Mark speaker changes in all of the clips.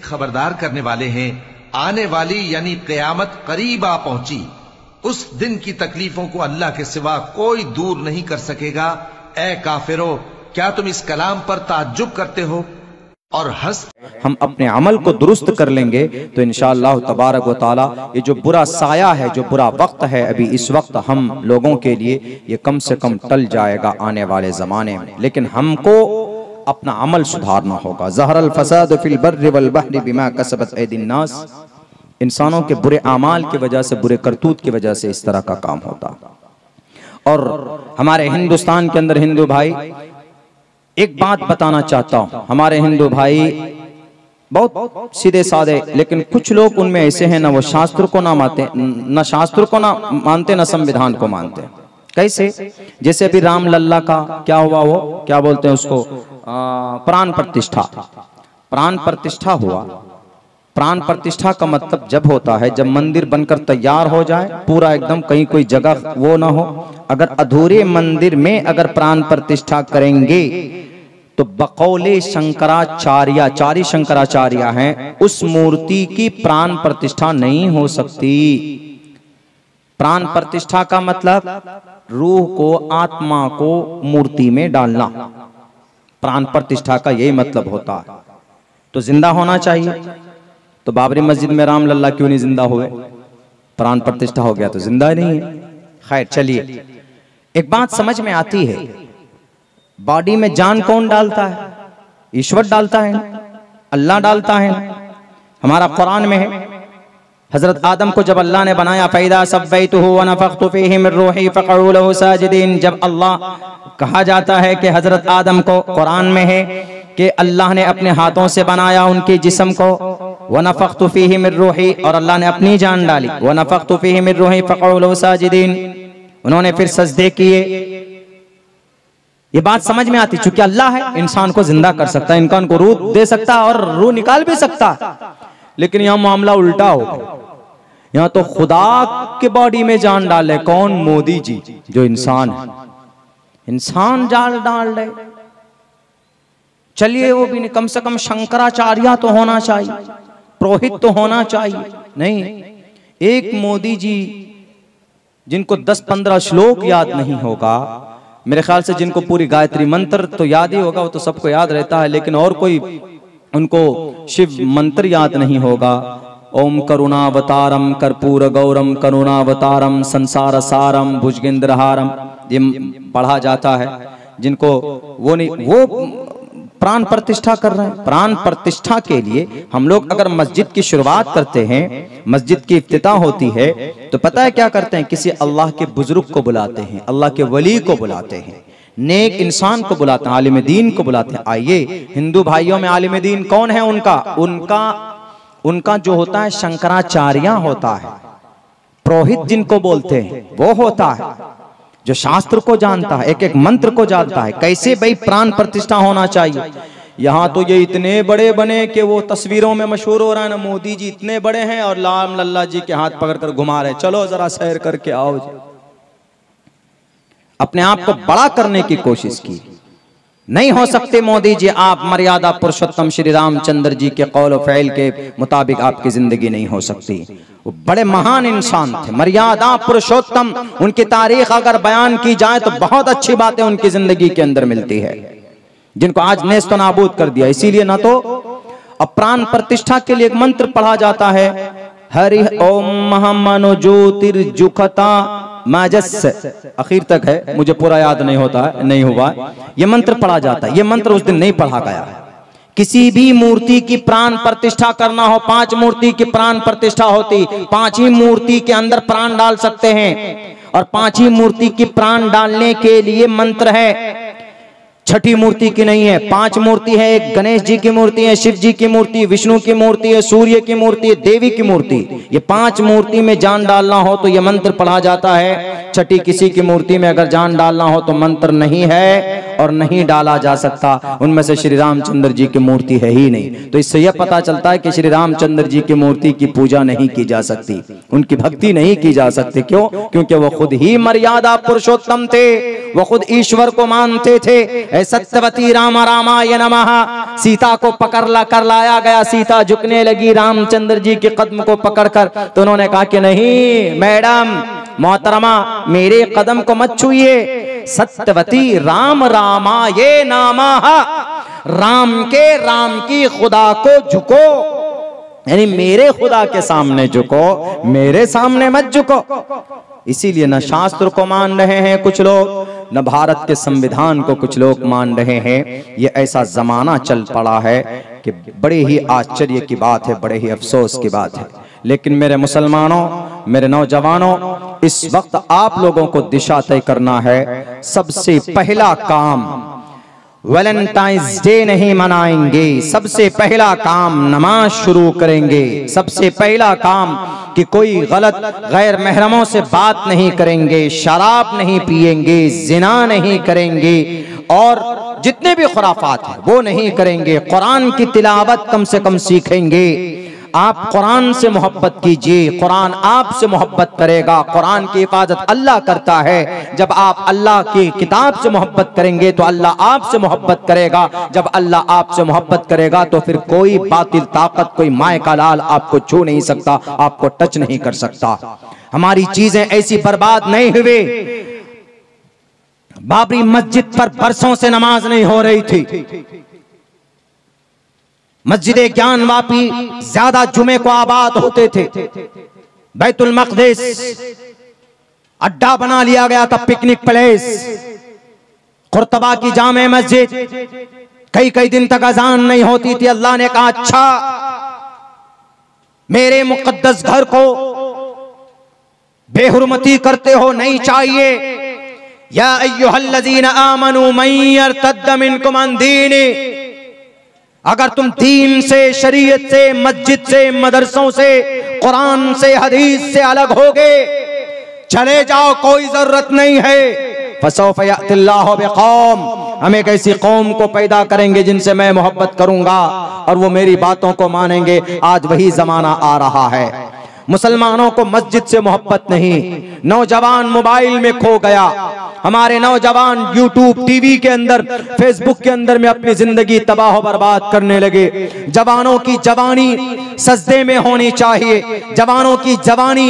Speaker 1: खबरदार करने वाले हैं। आने वाली यानी क़यामत करीब आ पहुंची। उस दिन की तकलीफों को अल्लाह के सिवा कोई दूर नहीं कर सकेगा। ए काफिरो, क्या तुम इस कलाम पर ताज्जुब करते हो और
Speaker 2: हम अपने अमल को दुरुस्त कर लेंगे तो इंशाअल्लाह तबारक व तआला ये जो बुरा साया है, जो बुरा वक्त है अभी इस वक्त हम लोगों के लिए, ये कम से कम टल जाएगा आने वाले ज़माने में। लेकिन हमको अपना अमल सुधारना होगा। ज़हरल फसाद फिल बर्रि वल बहरि बिमा कसबत ऐदिन नास। इंसानों के बुरे आमाल की वजह से, बुरे करतूत की वजह से इस तरह का काम होता। और हमारे हिंदुस्तान के अंदर हिंदू भाई, एक बात बताना चाहता हूं, हमारे हिंदू भाई बहुत सीधे साधे, लेकिन कुछ लोग उनमें ऐसे हैं ना वो शास्त्र को ना मानते, न शास्त्र को ना मानते, न संविधान को मानते। कैसे? जैसे अभी राम लल्ला का क्या हुआ, वो क्या बोलते हैं उसको, प्राण प्रतिष्ठा। प्राण प्रतिष्ठा हुआ। प्राण प्रतिष्ठा का मतलब जब होता है जब मंदिर बनकर तैयार हो जाए, पूरा एकदम, कहीं कोई जगह वो ना हो। अगर अधूरे मंदिर में अगर प्राण प्रतिष्ठा करेंगे तो बकौले शंकराचार्य, चारि शंकराचार्य हैं, उस मूर्ति की प्राण प्रतिष्ठा नहीं हो सकती। प्राण प्रतिष्ठा का मतलब रूह को, आत्मा को मूर्ति में डालना। प्राण प्रतिष्ठा का यही मतलब होता है। तो जिंदा होना चाहिए। तो बाबरी मस्जिद में राम लल्ला क्यों नहीं जिंदा हुए? प्राण प्रतिष्ठा हो गया तो जिंदा नहीं है। खैर चलिए, एक बात समझ में आती है, बॉडी में जान कौन डालता है? ईश्वर डालता है, अल्लाह डालता है। हमारा कुरान में है, हजरत आदम को जब अल्लाह ने बनाया, फैदा सब्बैतुहु व नफख्तु फीहि मिन रूही फक़अू लहू साजिदीन। जब अल्लाह कहा जाता है कि हजरत आदम को, कुरान में है कि अल्लाह ने अपने हाथों से बनाया उनके जिस्म को, व नफख्तु फीहि मिन रूही, और अल्लाह ने अपनी जान डाली, व नफख्तु फीहि मिन रूही फक़अू लहू साजिदीन। उन्होंने फिर सजदे किए। ये बात समझ में आती, चूंकि अल्लाह है, इंसान को जिंदा कर सकता है, इंसान को रूह दे सकता है और रूह निकाल भी सकता है। लेकिन यहाँ मामला उल्टा हो गया। यहाँ तो खुदा के बॉडी में जान डाले। कौन? मोदी जी, जो इंसान है। इंसान जान डाल रहे। चलिए वो भी नहीं, कम से कम शंकराचार्य तो होना चाहिए, पुरोहित तो होना चाहिए। नहीं, एक मोदी जी जिनको 10-15 श्लोक याद नहीं होगा, मेरे ख्याल से जिनको पूरी गायत्री मंत्र तो याद ही होगा, वो तो सबको याद रहता है, लेकिन और कोई उनको शिव मंत्र याद नहीं होगा। ओम करुणावतारम कर्पूर गौरम करुणावतारम संसार सारम भुजगेंद्रहारम, ये पढ़ा जाता है। जिनको वो नहीं, वो प्राण प्रतिष्ठा कर रहे हैं। प्राण प्रतिष्ठा के लिए हम लोग अगर मस्जिद की शुरुआत करते हैं, मस्जिद की इफ्तिताह होती है, तो पता है क्या करते हैं? किसी अल्लाह के बुजुर्ग को बुलाते हैं, अल्लाह के वली को बुलाते हैं, नेक इंसान को बुलाते हैं, आलिम दीन को बुलाते हैं। आइए, हिंदू भाइयों में आलिम दीन कौन है? उनका जो होता है शंकराचार्य होता है। पुरोहित जिनको बोलते हैं वो होता है, जो शास्त्र को जानता है, एक एक मंत्र को जानता है। कैसे भाई प्राण प्रतिष्ठा होना चाहिए। यहाँ तो ये इतने बड़े बने कि वो तस्वीरों में मशहूर हो रहा है ना, मोदी जी इतने बड़े हैं और राम लल्ला जी के हाथ पकड़कर घुमा रहे, चलो जरा सैर करके आओ। अपने आप को बड़ा करने की कोशिश की। नहीं हो सकते मोदी जी आप। मर्यादा पुरुषोत्तम श्री रामचंद्र जी के कौल और फ़ैल के मुताबिक आपकी जिंदगी नहीं हो सकती। वो बड़े महान इंसान थे, मर्यादा पुरुषोत्तम। उनकी तारीख अगर बयान की जाए तो बहुत अच्छी बातें उनकी जिंदगी के अंदर मिलती है, जिनको आज नेस्तो नाबूद कर दिया। इसीलिए ना तो अब प्राण प्रतिष्ठा के लिए एक मंत्र पढ़ा जाता है, हरि ओम महमनो ज्योतिर्जुखता माजस, आखिर तक है, मुझे पूरा याद नहीं होता है, नहीं हुआ। ये मंत्र पढ़ा जाता है। ये मंत्र उस दिन नहीं पढ़ा गया है। किसी भी मूर्ति की प्राण प्रतिष्ठा करना हो, 5 मूर्ति की प्राण प्रतिष्ठा होती, 5 ही मूर्ति के अंदर प्राण डाल सकते हैं। और 5 ही मूर्ति की प्राण डालने के लिए मंत्र है, छठी मूर्ति की नहीं है। 5 मूर्ति है, एक गणेश जी की मूर्ति है, शिव जी की मूर्ति, विष्णु की मूर्ति है, सूर्य की मूर्ति है, देवी की मूर्ति। ये 5 मूर्ति में जान डालना हो तो ये मंत्र पढ़ा जाता है। छठी किसी की मूर्ति में अगर जान डालना हो तो मंत्र नहीं है। और नहीं डाला जा सकता। उनमें से श्री रामचंद्र जी की मूर्ति है ही नहीं। तो इससे यह पता चलता है कि श्री रामचंद्र जी की मूर्ति की पूजा नहीं की जा सकती, उनकी भक्ति नहीं की जा सकती। क्यों? क्योंकि वो खुद ही मर्यादा पुरुषोत्तम थे, वो खुद ईश्वर को मानते थे। ऐ सत्यवती राम रामाय नमः। सीता को पकड़ कर लाया गया, सीता झुकने लगी रामचंद्र जी के कदम को पकड़कर, तो उन्होंने कहा कि नहीं मैडम मोहतरमा, मेरे कदम को मत छूइए। सत्यवती राम रामाय नमः, राम की खुदा को झुको, यानी मेरे खुदा के सामने झुको, मेरे सामने मत झुको। इसीलिए न शास्त्र को मान रहे हैं कुछ लोग, न भारत के संविधान को कुछ लोग मान रहे हैं। ये ऐसा जमाना चल पड़ा है कि बड़े ही आश्चर्य की बात है, बड़े ही अफसोस की बात है। लेकिन मेरे मुसलमानों, मेरे नौजवानों, इस वक्त आप लोगों को दिशा तय करना है। सबसे पहला काम वैलेंटाइंस डे नहीं मनाएंगे, सबसे पहला काम नमाज शुरू करेंगे। सबसे पहला काम कि कोई गलत गैर महरमों से बात नहीं करेंगे, शराब नहीं पिएंगे, जिना नहीं करेंगे और जितने भी खुराफात हैं वो नहीं करेंगे। कुरान की तिलावत कम से कम सीखेंगे। आप कुरान से मोहब्बत कीजिए, कुरान आपसे मोहब्बत करेगा। कुरान की हिफाजत अल्लाह करता है। जब आप अल्लाह की किताब से मोहब्बत करेंगे तो अल्लाह आपसे मोहब्बत करेगा। जब अल्लाह आपसे मोहब्बत करेगा तो फिर कोई बातिल ताकत, कोई माय का लाल आपको छू नहीं सकता, आपको टच नहीं कर सकता। हमारी चीजें ऐसी बर्बाद नहीं हुए। बाबरी मस्जिद पर बरसों से नमाज नहीं हो रही थी। मस्जिद ज्ञान वापी ज्यादा जुमे को आबाद होते थे। बैतुल मक़दिस अड्डा बना लिया गया था, पिकनिक प्लेस। कुर्तबा की जामे मस्जिद कई कई दिन तक अजान नहीं होती थी। अल्लाह ने कहा अच्छा, मेरे मुक़द्दस घर को बेहुरमती करते हो, नहीं चाहिए। या अय्युहल्लज़ीना आमनू मन यर्तद्द मिनकुम अन दीनी, अगर तुम दीन से, शरीयत से, मस्जिद से, मदरसों से, कुरान से, हदीस से अलग होगे, चले जाओ, कोई जरूरत नहीं है। फसौफ यअतिल्लाहु बिक़ौम, हम एक ऐसी कौम को पैदा करेंगे जिनसे मैं मोहब्बत करूंगा और वो मेरी बातों को मानेंगे। आज वही जमाना आ रहा है। मुसलमानों को मस्जिद से मोहब्बत नहीं, नौजवान मोबाइल में खो गया। हमारे नौजवान यूट्यूब, टीवी के अंदर, फेसबुक के अंदर में अपनी जिंदगी तबाह बर्बाद करने लगे। जवानों की जवानी सजदे में होनी चाहिए। जवानों की जवानी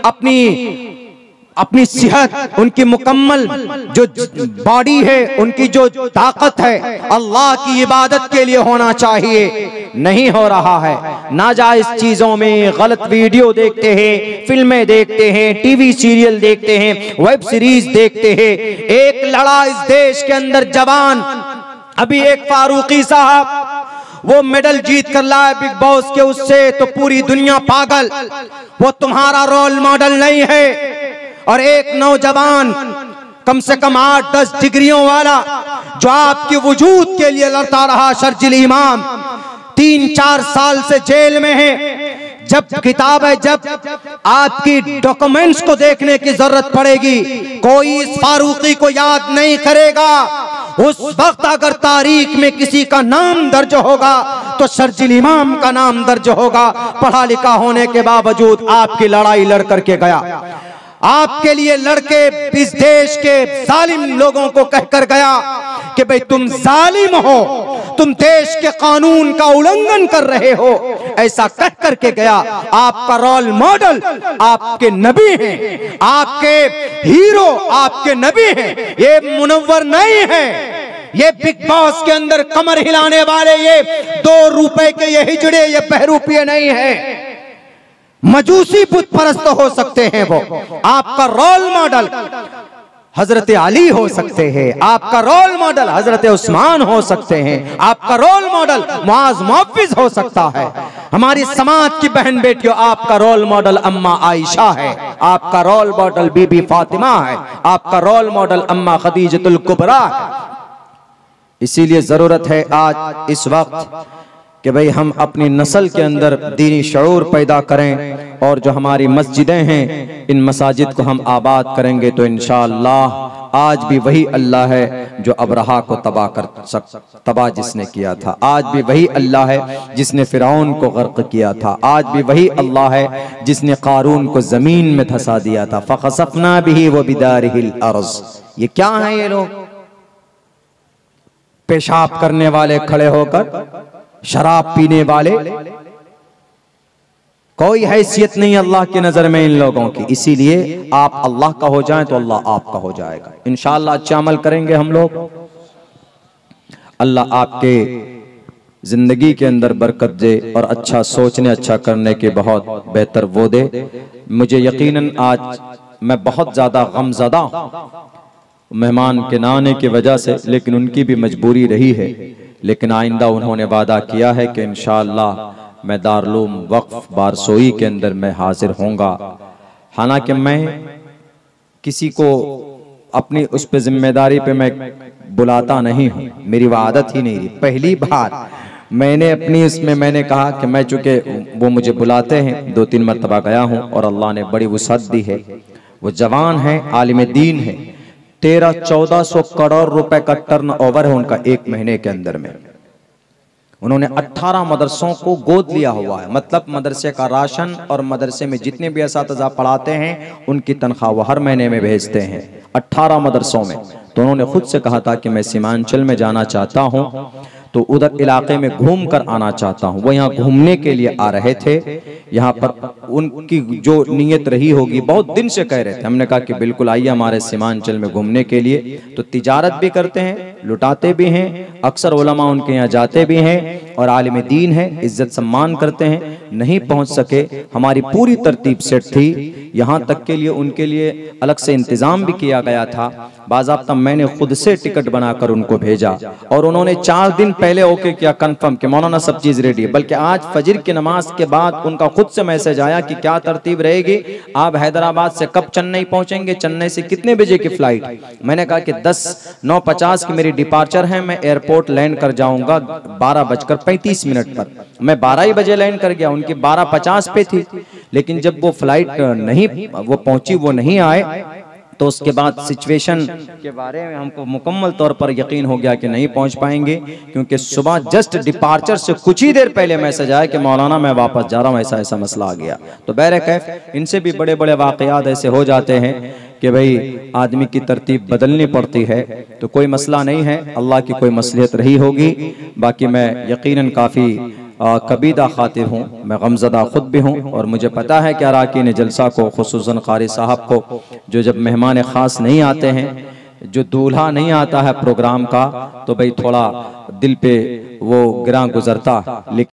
Speaker 2: अपनी सेहत, उनकी मुकम्मल जो बॉडी है, उनकी जो ताकत है, अल्लाह की इबादत के लिए होना चाहिए। नहीं हो रहा है। नाजायज चीजों में गलत वीडियो देखते हैं, फिल्में देखते हैं, टीवी सीरियल देखते हैं, वेब सीरीज देखते हैं। एक लड़ा इस देश के अंदर जवान, अभी एक फारूकी साहब वो मेडल जीत कर लाए बिग बॉस के, उससे तो पूरी दुनिया पागल। वो तुम्हारा रोल मॉडल नहीं है। और एक नौजवान कम से कम 8-10 डिग्रियों वाला जो आपके वजूद के लिए लड़ता रहा, शर्जिल इमाम 3-4 साल से जेल में है। जब किताब है, जब आपकी डॉक्यूमेंट्स को देखने की जरूरत पड़ेगी, कोई इस फारूकी को याद नहीं करेगा। उस वक्त अगर तारीख में किसी का नाम दर्ज होगा तो शर्जिल इमाम का नाम दर्ज होगा। पढ़ा लिखा होने के बावजूद आपकी लड़ाई लड़ करके गया, आपके लिए लड़के इस देश के जालिम लोगों को कहकर गया कि भाई तुम जालिम हो, तुम देश के कानून का उल्लंघन कर रहे हो, ऐसा कह करके गया। आपका रोल मॉडल आपके नबी हैं, आपके हीरो आपके नबी हैं, ये मुनव्वर नहीं है। ये बिग बॉस के अंदर कमर हिलाने वाले, ये 2 रुपए के ये हिजड़े, ये बहरूपिये नहीं है। मजूसी बुत परस्त हो सकते हैं वो। आपका रोल मॉडल हजरत अली हो सकते हैं, आपका रोल मॉडल हजरत उस्मान हो सकते हैं, आपका रोल मॉडल मुआज मुअव्विज हो सकता है। हमारी समाज की बहन बेटियों, आपका रोल मॉडल अम्मा आयशा है, आपका रोल मॉडल बीबी फातिमा है, आपका रोल मॉडल अम्मा खदीजतुल कुबरा है। इसीलिए जरूरत है आज इस वक्त कि भाई हम अपनी नस्ल के अंदर दीनी शऊर पैदा करें और जो हमारी मस्जिदें हैं इन मसाजिद को हम आबाद करेंगे तो इंशाअल्लाह आज भी वही अल्लाह है जो अबरहा को तबाह जिसने किया था, आज भी वही अल्लाह है जिसने फिरौन को गर्क किया था, आज भी वही अल्लाह है जिसने कारून को जमीन में धंसा दिया था। फखसफना बिही व बिदारिहिल अर्ज़। ये क्या है ये लोग? पेशाब करने वाले खड़े होकर, शराब पीने वाले, कोई हैसियत नहीं अल्लाह की नजर में इन लोगों की। इसीलिए आप अल्लाह का हो जाएं तो अल्लाह आपका हो जाएगा इंशाअल्लाह। अच्छा अमल करेंगे हम लोग, अल्लाह आपके जिंदगी के अंदर बरकत दे और अच्छा सोचने अच्छा करने के बहुत बेहतर वो दे। मुझे यकीनन आज मैं बहुत ज्यादा गमज़दा हूं मेहमान के ना आने की वजह से, लेकिन उनकी भी मजबूरी रही है। लेकिन आइंदा उन्होंने वादा किया है कि इंशाअल्लाह मैं दारुल वक्फ बारसोई के अंदर मैं हाजिर होऊंगा। हालांकि मैं किसी को अपनी उस पे जिम्मेदारी पे मैं बुलाता नहीं हूँ, मेरी वो आदत ही नहीं रही। पहली बार मैंने अपनी इसमें मैंने कहा कि मैं चूंकि वो मुझे बुलाते हैं, 2-3 मरतबा गया हूँ और अल्लाह ने बड़ी वसअत दी है। वो जवान है, आलिम दीन है, 1300-1400 करोड़ रुपए का टर्न ओवर है उनका एक महीने के अंदर में। उन्होंने 18 मदरसों को गोद लिया हुआ है, मतलब मदरसे का राशन और मदरसे में जितने भी असातिज़ा पढ़ाते हैं उनकी तनख्वाह वो हर महीने में भेजते हैं 18 मदरसों में। तो उन्होंने खुद से कहा था कि मैं सीमांचल में जाना चाहता हूँ, तो उधर इलाके में घूम कर आना चाहता हूँ। वो यहाँ घूमने के लिए आ रहे थे। यहाँ पर उनकी जो नीयत रही होगी, बहुत दिन से कह रहे थे। हमने कहा कि बिल्कुल आइए हमारे सीमांचल में घूमने के लिए। तो तिजारत भी करते हैं, लुटाते भी हैं, अक्सर उलमा उनके यहाँ जाते भी हैं और आलिम दीन है, इज्जत सम्मान करते हैं। नहीं पहुँच सके, हमारी पूरी तरतीब सेट थी, यहाँ तक के लिए उनके लिए अलग से इंतजाम भी किया गया था। बाज़ाब्ता मैंने खुद से टिकट बनाकर उनको भेजा और उन्होंने 4 दिन पहले ओके किया कंफर्म कि मौलाना सब चीज रेडी है। बल्कि आज फजर की नमाज के बाद उनका खुद से मैसेज आया कि क्या तरतीब रहेगी, आप हैदराबाद से कब चेन्नई पहुंचेंगे, चेन्नई से कितने बजे की फ्लाइट। मैंने कहा कि 10:09:50 की मेरी डिपार्चर है, मैं एयरपोर्ट लैंड कर जाऊंगा 12:35 पर। मैं 12 ही बजे लैंड कर गया, उनकी 12:50 पे थी। लेकिन जब वो फ्लाइट नहीं वो पहुंची, वो नहीं आए, तो उसके बाद सिचुएशन के बारे में हमको मुकम्मल तौर पर यकीन हो गया कि नहीं पहुंच पाएंगे, क्योंकि सुबह जस्ट डिपार्चर से कुछ ही देर पहले मैसेज आया कि मौलाना मैं वापस जा रहा हूं, ऐसा ऐसा मसला आ गया। तो बहरकैफ इनसे भी बड़े बड़े वाकयात ऐसे हो जाते हैं कि भाई आदमी की तरतीब बदलनी पड़ती है। तो कोई मसला नहीं है, अल्लाह की कोई मसलियत रही होगी। बाकी मैं यकीनन काफ़ी कबीदा खातिर हूँ, मैं गमज़दा खुद भी हूँ और मुझे पता है कि अराकीन जलसा को, खुसूसन कारी साहब को, जो जब मेहमान ख़ास नहीं आते हैं, जो दूल्हा नहीं आता है प्रोग्राम का, तो भाई थोड़ा दिल पे वो गिरा गुजरता। लेकिन